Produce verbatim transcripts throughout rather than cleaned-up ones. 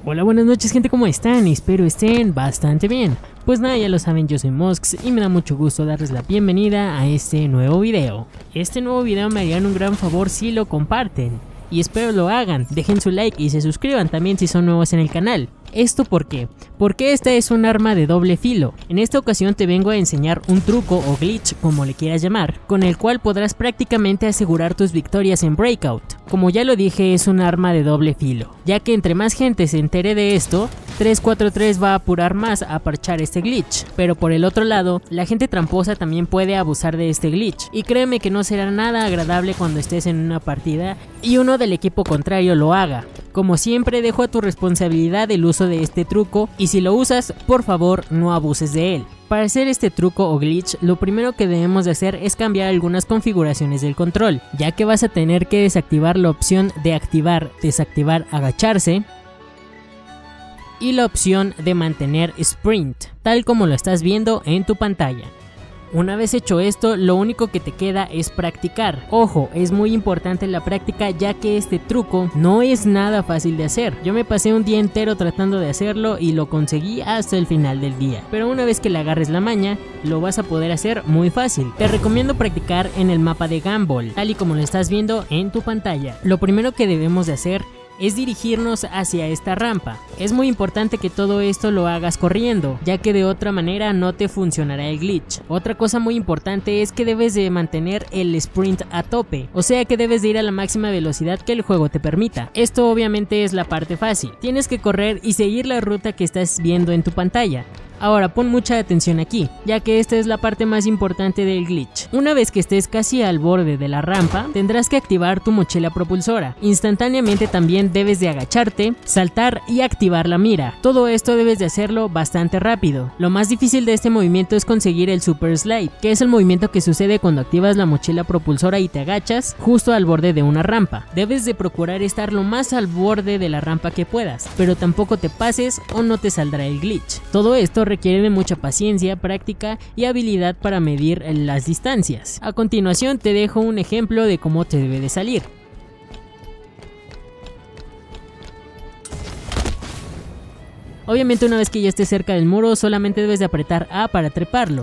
Hola, buenas noches gente, ¿cómo están? Espero estén bastante bien. Pues nada, ya lo saben, yo soy Mosks y me da mucho gusto darles la bienvenida a este nuevo video. Este nuevo video me harían un gran favor si lo comparten. Y espero lo hagan, dejen su like y se suscriban también si son nuevos en el canal. ¿Esto por qué? Porque esta es un arma de doble filo. En esta ocasión te vengo a enseñar un truco o glitch, como le quieras llamar, con el cual podrás prácticamente asegurar tus victorias en Breakout. Como ya lo dije, es un arma de doble filo, ya que entre más gente se entere de esto, tres cuatro tres va a apurar más a parchar este glitch. Pero por el otro lado, la gente tramposa también puede abusar de este glitch, y créeme que no será nada agradable cuando estés en una partida y uno del equipo contrario lo haga. Como siempre, dejo a tu responsabilidad el uso de este truco, y si lo usas, por favor no abuses de él. Para hacer este truco o glitch, lo primero que debemos de hacer es cambiar algunas configuraciones del control, ya que vas a tener que desactivar la opción de activar, desactivar, agacharse, y la opción de mantener sprint, tal como lo estás viendo en tu pantalla. Una vez hecho esto, lo único que te queda es practicar. Ojo, es muy importante la práctica, ya que este truco no es nada fácil de hacer. Yo me pasé un día entero tratando de hacerlo y lo conseguí hasta el final del día. Pero una vez que le agarres la maña, lo vas a poder hacer muy fácil. Te recomiendo practicar en el mapa de Gumball, tal y como lo estás viendo en tu pantalla. Lo primero que debemos de hacer es dirigirnos hacia esta rampa. Es muy importante que todo esto lo hagas corriendo, ya que de otra manera no te funcionará el glitch. Otra cosa muy importante es que debes de mantener el sprint a tope, o sea que debes de ir a la máxima velocidad que el juego te permita. Esto obviamente es la parte fácil. Tienes que correr y seguir la ruta que estás viendo en tu pantalla. Ahora pon mucha atención aquí, ya que esta es la parte más importante del glitch. Una vez que estés casi al borde de la rampa, tendrás que activar tu mochila propulsora. Instantáneamente también debes de agacharte, saltar y activar la mira. Todo esto debes de hacerlo bastante rápido. Lo más difícil de este movimiento es conseguir el Super Slide, que es el movimiento que sucede cuando activas la mochila propulsora y te agachas justo al borde de una rampa. Debes de procurar estar lo más al borde de la rampa que puedas, pero tampoco te pases o no te saldrá el glitch. Todo esto requiere de mucha paciencia, práctica y habilidad para medir las distancias. A continuación te dejo un ejemplo de cómo te debe de salir. Obviamente una vez que ya estés cerca del muro, solamente debes de apretar A para treparlo.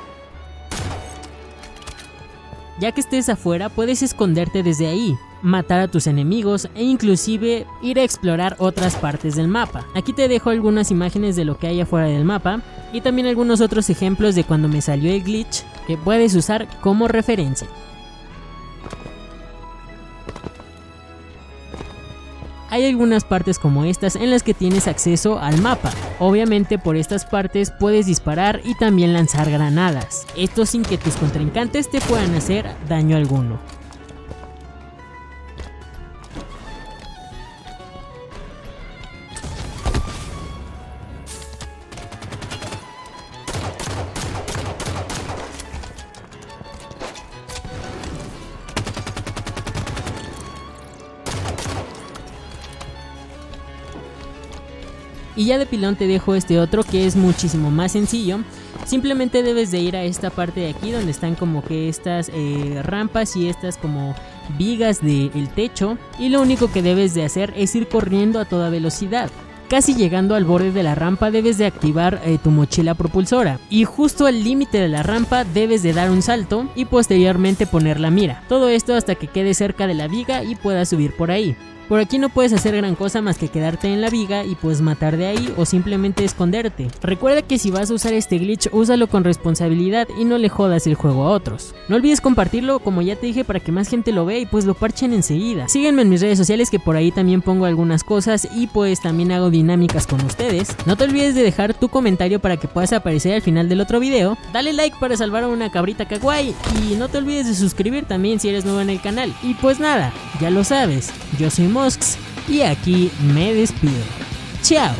Ya que estés afuera, puedes esconderte desde ahí, matar a tus enemigos e inclusive ir a explorar otras partes del mapa. Aquí te dejo algunas imágenes de lo que hay afuera del mapa y también algunos otros ejemplos de cuando me salió el glitch que puedes usar como referencia. Hay algunas partes como estas en las que tienes acceso al mapa. Obviamente por estas partes puedes disparar y también lanzar granadas. Esto sin que tus contrincantes te puedan hacer daño alguno. Y ya de pilón te dejo este otro que es muchísimo más sencillo. Simplemente debes de ir a esta parte de aquí donde están como que estas eh, rampas y estas como vigas del techo. Y lo único que debes de hacer es ir corriendo a toda velocidad. Casi llegando al borde de la rampa debes de activar eh, tu mochila propulsora. Y justo al límite de la rampa debes de dar un salto y posteriormente poner la mira. Todo esto hasta que quede cerca de la viga y puedas subir por ahí. Por aquí no puedes hacer gran cosa más que quedarte en la viga y puedes matar de ahí o simplemente esconderte. Recuerda que si vas a usar este glitch, úsalo con responsabilidad y no le jodas el juego a otros. No olvides compartirlo, como ya te dije, para que más gente lo vea y pues lo parchen enseguida. Sígueme en mis redes sociales, que por ahí también pongo algunas cosas y pues también hago dinámicas con ustedes. No te olvides de dejar tu comentario para que puedas aparecer al final del otro video. Dale like para salvar a una cabrita kawaii y no te olvides de suscribir también si eres nuevo en el canal. Y pues nada, ya lo sabes, yo soy Mosks y aquí me despido. Chao.